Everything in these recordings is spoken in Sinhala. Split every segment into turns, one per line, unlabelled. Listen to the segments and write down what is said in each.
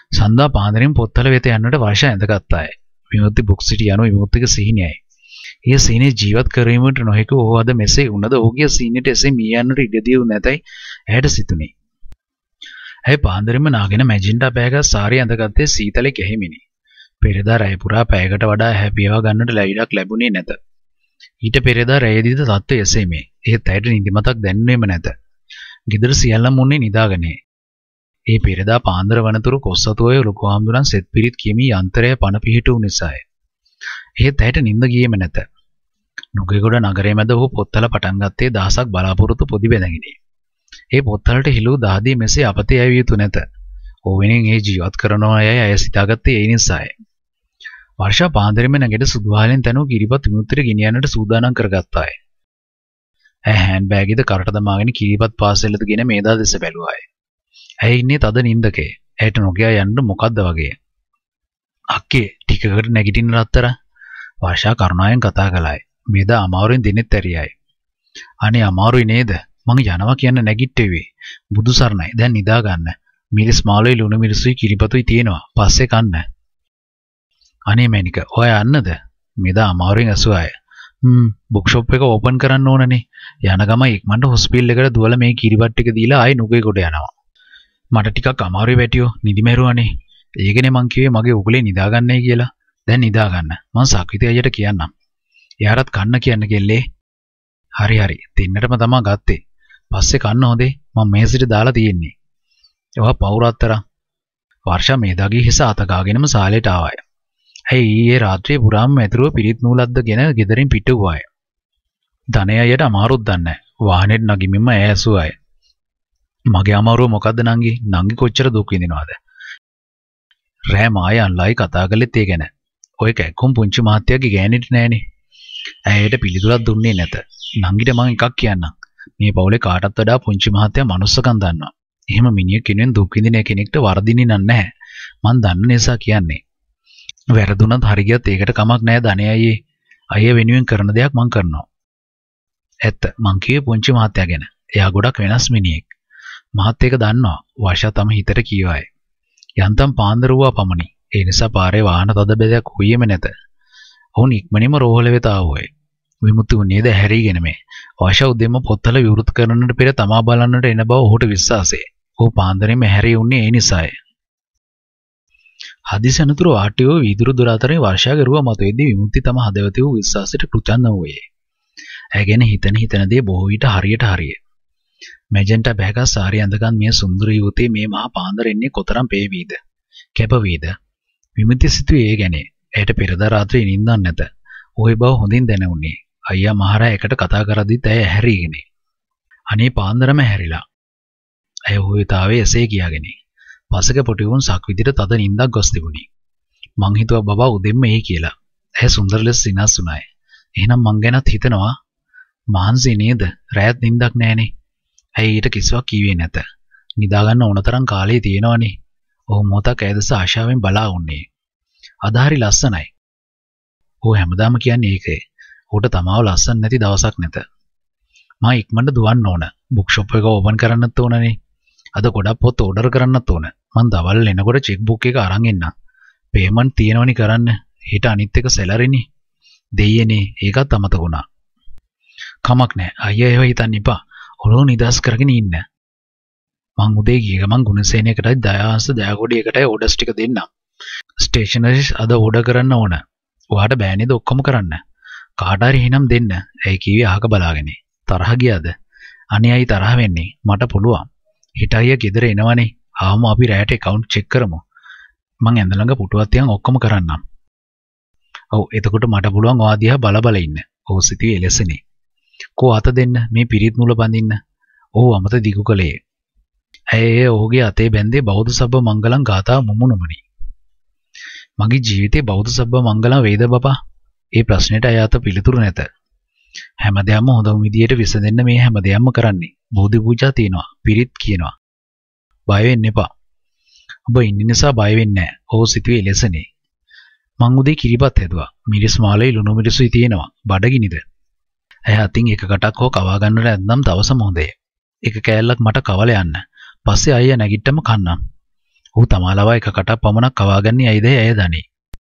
සන්දා පාන්දරින් පොත්තල වෙත යන්නට වර්ෂා ඇඳගත්තාය. විමුක්ති බුක් සිටි යනු විමුක්තික සිහිනයයි. ඒ සිහිනේ ජීවත් කරවීමට නොහැකි ඔහු අද මෙසේ උනද ඔහුගේ සිහිනට එසේ මිය යන්නට ඉඩ දියු නැතයි ඇයට සිතුනේ. ඇය පාන්දරින්ම නාගෙන මැජින්ටා පෑගත් සාරිය ඇඳගත්තේ සීතලේ ගැහිමිනි. පෙරදා රැය පුරා පැයකට වඩා ඇහැ පියවා ගන්නට ලැබිඩක් ලැබුණේ නැත. ඊට පෙරදා රැයදීද තත්ත්වය එසේමේ. ඒත් ඇයට නිදිමතක් දැනුනේම නැත. ගෙදර සියල්ලම උන්නේ නිදාගනේ. ඒ පෙරදා පාන්දර වනතුරු කොස්සතුවේ ලොකු හාමුදුරන් සෙත් පිරිත් කියමි යන්ත්‍රය පණ පිහිටු නිසාය. ඒත් ඇයට නිින්ද ගියේම නැත. නුගේගොඩ නගරයේ මැද ඔහු පොත්තල පටන් ගත්තේ දහසක් බලාපොරොත්තු පොදි බැඳගෙන. ඒ පොත්තලට හිලු දහදී මෙසේ අපතේ ඇවිය යුතු නැත. ඕවෙනින් ඒ ජීවත් කරනවා යයි අය සිතාගත්තේ ඒ නිසාය. වර්ෂා පාන්දරෙම නැගිට සුදුහලෙන් තනු කිරිපත් විමුක්තියට ගෙනියන්නට සූදානම් කරගත්තාය. ඇය හෑන්ඩ් බෑග් එක කරට දමාගෙන කිරිපත් පාසලට ගෙන මේදා දෙස බැලුවාය. ඇය ඉන්නේ තද නින්දකේ. ඇයට නොගියා යන්න මොකද්ද වගේ. අක්කේ ටිකකට නැගිටින්න රත්තර. වර්ෂා කරුණාවෙන් කතා කළාය. මේදා අමාරුවෙන් දිනෙත් ඇරියයි. අනේ අමාරුයි නේද? මං යනවා කියන්න නැගිට්ටෙවි. බුදු සරණයි. දැන් නිදා ගන්න. මිරිස් මාළුයි ලුණු මිරිසුයි කිරිපතුයි තියෙනවා. පස්සේ කන්න. අනේ මැනික ඔය යන්නද? මේදා අමාරුවෙන් ඇසුවාය. බුක් ෂොප් එක ඕපන් කරන්න ඕනනේ. යන ගම ඉක්මනට හොස්පිටල් එකට දුවලා මේ කිරිපත් ටික දීලා ආයි නුගේගොඩ යනවා. මට ටිකක් අමාරුයි වැටියෝ. නිදි මැරුවානේ. ඒකනේ මං කිව්වේ මගේ උගලේ නිදාගන්නයි කියලා. දැන් නිදාගන්න. මං සක්විති අයියට කියන්නම්. එයාටත් කන්න කියන්න කෙල්ලේ. හරි හරි. තින්නටම තමා ගත්තේ. පස්සේ කන්න හොදේ. මං මේසෙට දාලා තියෙන්නේ. ඒවා පවුරත්තර. වර්ෂා මේදාගේ හිස අත ගාගෙනම සාලේට ආවාය. ඇයි ඊයේ රාත්‍රියේ පුරාම ඇතුරුව පිරිත් නූලක්දගෙන ගෙදරින් පිට වුවාය. ධනය අයියට අමාරුත් දන්නේ. වාහනේට නගිමින්ම ඇය ඇසුවාය. මගේ අමාරුව මොකද්ද නංගි? නංගි කොච්චර දුක් විඳිනවද? රෑ මායන්ලයි කතා කළෙත් ඒ ගැන. ඔය කැක්කුම් පුංචි මහත්තයාගේ ගෑණිට නෑනේ. ඇයට පිළිතුරක් දුන්නේ නැත. නංගිට මං එකක් කියන්නම්. මේ පවුලේ කාටත් වඩා පුංචි මහත්තයා මනුස්සකම් දන්නවා. එහෙම මිනිහෙක් කෙනෙක් දුක් විඳින කෙනෙක්ට වරදින්නේ නැහැ. මං දන්න නිසා කියන්නේ. වැරදුනත් හරියට ඒකට කමක් නැහැ ධනේ අයියේ. අයියා වෙනුවෙන් කරන දෙයක් මං කරනවා. ඇත්ත මං කිව්වේ පුංචි මහත්තයා ගැන. එයා ගොඩක් වෙනස් මිනිහෙක්. මහත් ඒක දන්නවා. වර්ෂා තම හිතට කියවයි. යන්තම් පාන්දර වුණා පමණි. ඒ නිසා පාරේ වාහන තද බෙදයක් හුයෙම නැත. ඔවුන් ඉක්මනින්ම රෝහල වෙත ආවෝය. විමුක්ති වුණේද හැරීගෙන මේ. වර්ෂා උදෙම පොත්තල විවෘත කරන්නට පෙර තමා බලන්නට එන බව ඔහුට විශ්වාසය. ඔහු පාන්දරේම හැරී උන්නේ ඒ නිසාය. හදිසි අනතුරු ආටියෝ වීදුරු දොර අතරින් වර්ෂාගේ රුව මතුවේදී විමුක්ති තම හදවතේ වූ විශ්වාසයට කෘතඥ වූයේ. ඇය ගැන හිතන දේ බොහෝ විට හරියට හරිය. මැජෙන්ටා බෑගා සාරිය ඇඳගත් මේ සුන්දර යුවතේ මේ මහා පාන්දර එන්නේ කොතරම් පේවීද? කැප වේද? විමුක්ති සිතුවේ ඒ ගැන. ඇයට පෙරදා රාත්‍රියේ නිින්දක් නැත. ওই බව හොඳින් දැනුනේ. අයියා මහරා එකට කතා කරද්දිත් ඇය හැරීගෙන. අනේ පාන්දරම හැරිලා. ඇය හොයතාවේ එසේ කියාගෙන. පසක පොටි වුන් සක්විතිට තද නිින්දක් ගොස් තිබුණි. මං හිතුවා බබා උදෙන්ම එයි කියලා. ඇය සුන්දර ලෙස සිනාස් වුණාය. එහෙනම් මං ගැනත් හිතනවා මහන්සි නේද? රැයත් නිින්දක් නැහනේ. ඇයි ඊට කිසිවක් කිව්වේ නැත. නිදා ගන්න ඕන තරම් කාලේ තියෙනවනේ. ඔහු මොතක් ඇයදස ආශාවෙන් බලා උන්නේ. අදාහරි ලස්සනයි. ඔහු හැමදාම කියන්නේ ඒකයි. ඔහුට තමාව ලස්සන නැති දවසක් නැත. මා ඉක්මනට දුවන්න ඕන. බුක් ෂොප් එක ඕපන් කරන්නත් ඕනනේ. අද ගොඩක් පොත් ඕඩර් කරන්නත් ඕන. මං දවල් එනකොට චෙක් බුක් එක අරන් එන්නම්. පේමන්ට් තියෙනවනේ කරන්න. ඊට අනිත් එක සැලරිනේ. දෙයියනේ ඒකත් අමතක වුණා. කමක් නැහැ. අයියා ඒව හිතන්න එපා. ඔලුව නිදාස් කරගෙන ඉන්න. මං උදේ ගිය ගමන් ගුණසේනයකටයි දයාහස දයාගොඩියකටයි ඕඩර්ස් ටික දෙන්නම්. ස්ටේෂනරිස් අද ඕඩර් කරන්න ඕන. ඔයාට බෑ නේද ඔක්කොම කරන්න? කාට හරි එහෙනම් දෙන්න. ඇයි කිව්වේ අහක බලාගෙන. තරහ ගියාද? අනේ අයි තරහ වෙන්නේ. මට පුළුවන්. හිට අයියා ගෙදර එනවනේ. ආවම අපි රැයට account check කරමු. මං ඇඳ ළඟ පුටුවක් තියන් ඔක්කොම කරන්නම්. ඔව් එතකොට මට පුළුවන් ඔයා දිහා බල බල ඉන්න. ඔව් සිතුවේ එලෙසනේ. කෝ අත දෙන්න මේ පිරිත් නූල බඳින්න. ඔව් අමත දිගු කලේ. ඇය ඔහුගේ අතේ බැඳේ බෞද්ධ සබ්බ මංගලම් ගාථා මුමුණුමනි. මගේ ජීවිතේ බෞද්ධ සබ්බ මංගලම් වේද බපා? ඒ ප්‍රශ්නෙට අය අත පිළිතුරු නැත. හැමදේම හොඳම විදියට විසඳෙන්න මේ හැමදේම කරන්නේ. බෝධි පූජා තියනවා. පිරිත් කියනවා. බය වෙන්න එපා. ඔබ ඉන්න නිසා බය වෙන්නේ නැහැ. ඔහු සිතුවේ එලෙසනේ. මං උදේ කිරිපත් හැදුවා. මිරිස් මාළේ ලුණු මිරිසුයි තියෙනවා. බඩගිනිද? ඇය අතින් එක කටක් හෝ කවා ගන්නට ඇත්නම් දවසම හොඳේ. එක කෑල්ලක් මට කවල යන්න. පස්සේ අයියා නැගිට්ටම කන්නම්. ඌ තමාලවා එක කටක් පමණක් කවාගන්නේ ඇයිද ඇය දනි.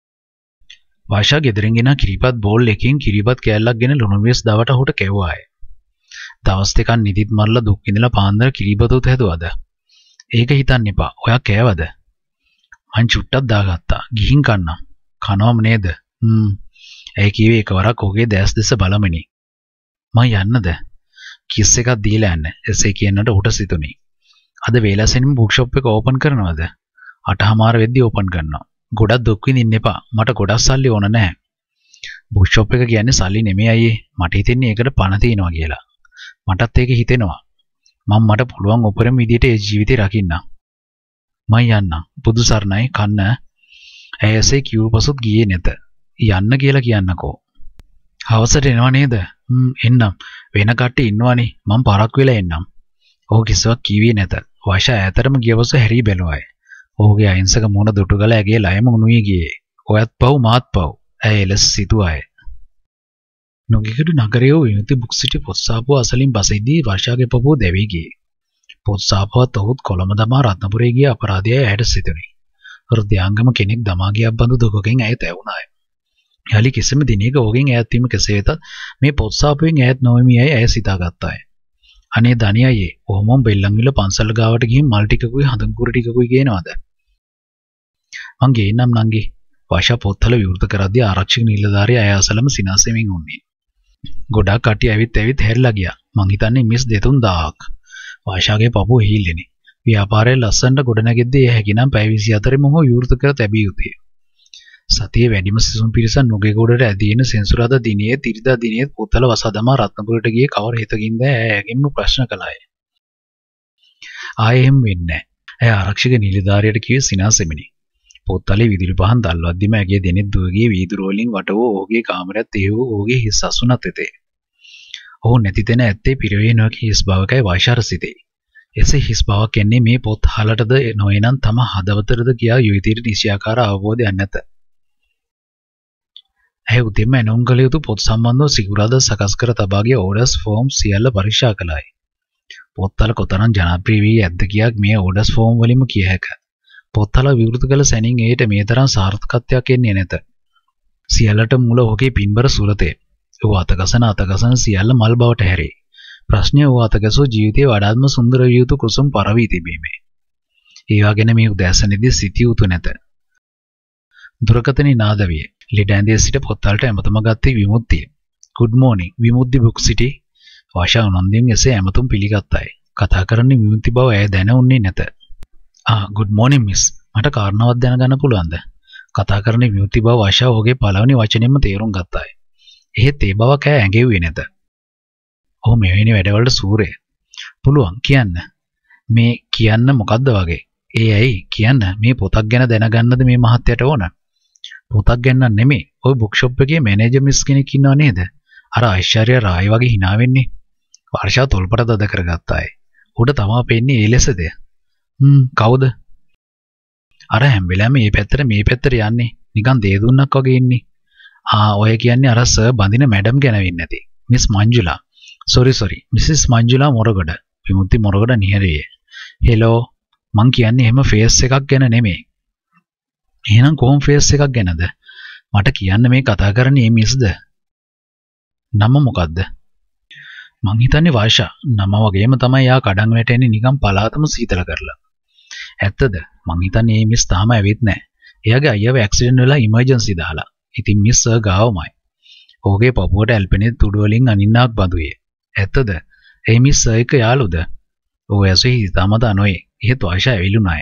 වාෂා ගෙදරින් ගෙන කිරිපත් බෝල් එකකින් කිරිපත් කෑල්ලක් ගෙන ලුණු මිරිස් දවට ඔහුට කෙව්වාය. දවස් දෙකක් නිදිත් මරලා දුක් විඳලා පාන්දර කිරිපතුත් හැදුවද? ඒක හිතන්න එපා. ඔයා කෑවද? මං චුට්ටක් දාගත්තා. ගිහින් කන්නම්. කනවම නේද? ඇයි කිව්වේ එකවරක් ඔහුගේ දැස් දෙස බලමිනි. මං යන්නද? කිස් එකක් දීලා යන්න. එසේ කියනට උට සිතුනි. අද වේලාසෙනින් බුක් ෂොප් එක ඕපන් කරනවද? 8:00 වෙද්දි ඕපන් කරනවා. ගොඩක් දුක් විඳින්න එපා. මට ගොඩක් සල්ලි ඕන නැහැ. බුක් ෂොප් එක කියන්නේ සල්ලි නෙමෙයි අයියේ. මට හිතෙන්නේ ඒකට පණ තියනවා කියලා. මටත් ඒක හිතෙනවා. මට පුළුවන් උපරිම විදියට ඒ ජීවිතේ රකින්න. මං යන්නම්. බුදු සරණයි කන්න. ඇයසේ කිව් පසුත් ගියේ නැත. යන්න කියලා කියන්නකෝ. හවසට එනවා නේද? එන්නම්. වෙන කට්ටිය ඉන්නවනේ. මං පරක් වෙලා එන්නම්. ඔහු කිසිවක් කිව්වේ නැත. වාෂා ඈතරම ගියවස හැරී බැලුවාය. ඔහුගේ අහිංසක මුණ දුටු ගල ඇගේ ලයම උණුවී ගියේ. ඔයත් පව් මාත් පව්. ඇය එලෙස සිතුවාය. නොගිකඩු නගරයේ විමුක්ති බුක් සිටි පොත්සාපුව අසලින් බසෙද්දී වර්ෂාගේ පපුව දැවී ගියේ. පොත්සාපුවත් ඔහුත් කොළඹ දමා රත්නපුරේ ගිය අපරාධයයි ඇයට සිතුනි. හෘදයාංගම කෙනෙක් දමා ගියක් බඳු දුකකින් ඇය තැවුණාය. යලි කිසිම දිනයක ඔහුගෙන් ඈත් වීම කෙසේ වෙතත් මේ පොත්සාපුවෙන් ඈත් නොවෙමි යයි ඇය සිතාගත්තාය. අනේ දනියයේ ඔහොම බෙල්ලන්විල පන්සල් ගාවට ගිහින් මල් ටිකකුයි හඳුන් කුරු ටිකකුයි ගේනවද? මං ගේන්නම් නංගි. වාෂා පොත්වල විවෘත කරද්දී ආරක්ෂක නිලධාරියා ඇය අසලම සිනාසෙමින් උන්නේ. ගොඩාක් කට්ටිය ඇවිත් හැරිලා ගියා. මං හිතන්නේ මිස් 2-3000ක්. වාෂාගේ පපුව හීල්ලෙනි. ව්‍යාපාරයේ ලස්සනට ගොඩනැගෙද්දී එය හැකිනම් පැය 24 මොහොත විවෘත කර තැබිය යුතුය. සතියේ වැඩිම සිසුන් පිරිසක් නුගේගොඩට ඇදීන සෙන්සුරාදා දිනේ තිරිදා දිනේ පොත්වල වසා දමා රත්නපුරට ගියේ කවර හිතකින්ද ඇයගෙන්ම ප්‍රශ්න කළාය. ආයෙ එහෙම වෙන්නේ නැහැ. ඇය ආරක්ෂක නිලධාරියට කිව්වේ සිනාසෙමිනි. පොත්වලේ විදුලි පහන් දැල්වද්දිම ඇගේ දෙනෙත් දුවගේ වීදුරු වලින් වටවෝ ඔහුගේ කාමරයත් ඒ වූ ඔහුගේ හිස් අසුනත් එතේ. ඔහු නැති තැන ඇත්තේ පිරවේ නොකි හිස් බවකයි වාෂාර සිතේ. එසේ හිස් බවක් එන්නේ මේ පොත් හලටද නොයනම් තම හදවතටද කියා යුවිතිර නිශ්චයාකාර අවබෝධයක් නැත. ඇය උදෙන්ම එනම් කළ යුතු පොත් සම්බන්ධව සිකුරාදා සකස් කර තබාගේ ඕඩර්ස් ෆෝම් සියල්ල පරීක්ෂා කළායි. පොත්වල කොතරම් ජනප්‍රිය වී ඇද්ද කියා මේ ඕඩර්ස් ෆෝම් වලින්ම කිය හැකිය. පොත්වල විවෘත කළ සැනින් ඒට මේ තරම් සාර්ථකත්වයක් එන්නේ නැත. සියල්ලට මුල ඔහුගේ පින්බර සුරතේ. ඌ අතගසන සියල්ල මල් බවට හැරේ. ප්‍රශ්නය ඌ අතගසෝ ජීවිතයේ වඩාත්ම සුන්දර විය යුතු කුසුම් පරවී තිබීමේ. ඒවා ගැන මේ උදෑසනේදී සිටිය යුතු නැත. දුරකථනයේ නාද විය. ලෙඩ ඇඳේ සිට පොත්වලට ඇමතුම ගත්තේ විමුක්තිය. good morning විමුක්ති බුක් සිටි. වාෂා උනන්දුවෙන් එසේ ඇමතුම් පිළිගත්තාය. කතා කරන්නේ විමුක්ති බව ඇය දැනුන්නේ නැත. good morning miss. මට කාරණාවක් දැනගන්න පුළුවන්ද? කතා කරන්නේ විමුක්ති බව වාෂා ඔහුගේ පළවෙනි වචනයෙන්ම තේරුම් ගත්තාය. එහෙත් ඒ බවක් ඇය ඇඟෙව්වේ නැත. ඔහු මෙවැනි වැඩවලට සූරය. පුළුවන් කියන්න. මේ කියන්න මොකද්ද වගේ? ඒ ඇයි කියන්න මේ පොතක් ගැන දැනගන්නද මේ මහත්තයට ඕන? පොතක් ගැන නෙමෙයි. ওই බුක් ෂොප් එකේ මැනේජර් මිස් කෙනෙක් ඉන්නව නේද? අර ඓශ්චර්ය රායි වගේ hina වෙන්නේ. වර්ෂා තොල්පට දද කරගත්තාය. උඩ තමා පෙන්නේ ඒ ලෙසද? කවුද? අර හැම වෙලාවෙම මේ පැත්තට යන්නේ. නිකන් දේ දුන්නක් වගේ ඉන්නේ. ඔය කියන්නේ අර සර් බඳින මැඩම් ගැන වෙන්නේ නැති. Miss Manjula. sorry Mrs Manjula Moragoda. Vimukthi Moragoda නිහරේ. Hello. මං කියන්නේ එහෙම ෆේස් එකක් ගැන නෙමෙයි. එහෙනම් කොහොම ෆේස් එකක් ගැනද? මට කියන්න මේ කතා කරන්නේ මේ මිස්ද? නම මොකද්ද? මං හිතන්නේ වාෂා. නම වගේම තමයි යා කඩන් වැටෙන්නේ නිකන් පලාතම සීතල කරලා. ඇත්තද? මං හිතන්නේ මේ මිස් තාම ඇවිත් නැහැ. එයාගේ අයියව ඇක්සිඩන්ට් වෙලා ඉමර්ජන්සි දාලා. ඉතින් මිස් සර් ගාවමයි. ඔහුගේ පපුවට ඇල්පෙනේ තුඩු වලින් අනින්නක් බඳුයේ. ඇත්තද? ඒ මිස් සර් එක යාළුද? ඔව් ඇසෙයි හිතාමත අනෝයේ. එහෙත් වාෂා ඇවිලුණාය.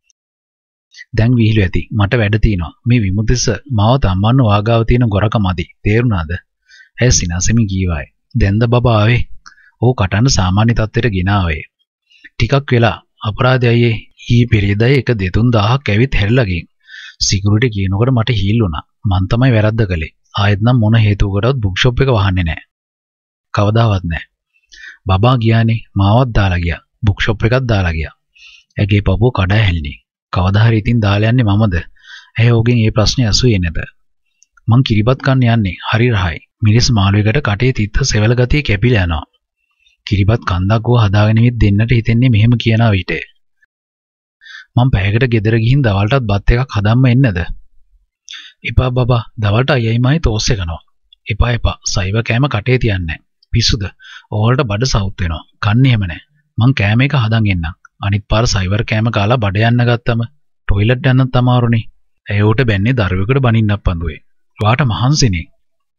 දැන් විහිළු ඇති. මට වැඩ තියෙනවා. මේ විමුක්තිස මාව තම්බන්න වාගාව තියෙන ගොරකමදි. තේරුණාද? ඇය සිනාසෙමි කීවායි. දැන්ද බබා ආවේ? ඔහු කටන්න සාමාන්‍ය තත්ත්වයට ගෙනාවේ. ටිකක් වෙලා අපරාධයයි ඊ පෙරේදයි එක 2-3000ක් ඇවිත් හැරිලා ගින්. සිකියුරිටි කියනකොට මට හීල් වුණා. මං තමයි වැරද්ද කළේ. ආයෙත් නම් මොන හේතුවකටවත් බුක් ෂොප් එක වහන්නේ නැහැ. කවදාවත් නැහැ. බබා ගියානේ. මාවත් දාලා ගියා. බුක් ෂොප් එකක් දාලා ගියා. ඇගේ පපුව කඩා හැල්ලේ. කවදා හරි ඉතින් දාලා යන්නේ මමද? ඇයි ඔහුගෙන් මේ ප්‍රශ්නේ අසුවේ නැත? මං කිරිබත් කන්න යන්නේ. හරි රහයි. මිරිස් මාළුවෙකුට කටේ තිත්ත සෙවල ගතිය කැපිලා යනවා. කිරිබත් කන්දක් ගෝ හදාගෙන ඉවිත් දෙන්නට හිතෙන්නේ මෙහෙම කියනවා විතේ. මම පැයකට ගෙදර ගිහින් දවල්ටත් බත් එකක් හදන්න එන්නද? එපා බබා, දවල්ට අයයි මයි තෝස් එකනවා. එපා සයිව කෑම කටේ තියන්නේ. පිස්සුද? ඕවලට බඩ සවුත් වෙනවා. කන්නේ එහෙම නැහැ. මං කෑම එක හදන් එන්නම්. අනිත් පාර සයිවර් කෑම කාලා බඩ යන්න ගත්තම ටොයිලට් යන්නත් අමාරුනේ. ඒ උට බැන්නේ දරුවෙකුට බනින්නක් පඳුවේ. ඔයාට මහන්සිනේ.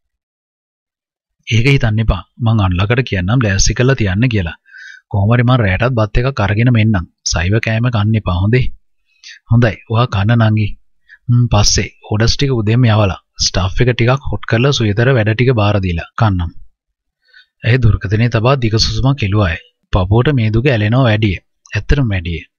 ඒක හිතන්න එපා. මං අන්ලකට කියන්නම් ලෑස්ති කරලා තියන්න කියලා. කොහොම හරි මං රැයටත් බත් එකක් අරගෙන මෙන්නම්. සයිව කෑම කන්න එපා හොඳේ. හොඳයි. ඔයා කන්න නංගි. පස්සේ ඕඩර්ස් ටික උදේම යවලා ස්ටාෆ් එක ටිකක් හොට් කරලා සුයතර වැඩ ටික බාර දීලා කන්නම්. ඒ දුර්ගතනේ තබා දිග සුසුමක් එළුවායි. පපුවට මේ දුක ඇලෙනවා වැඩි. ඇත්තටම වැඩි.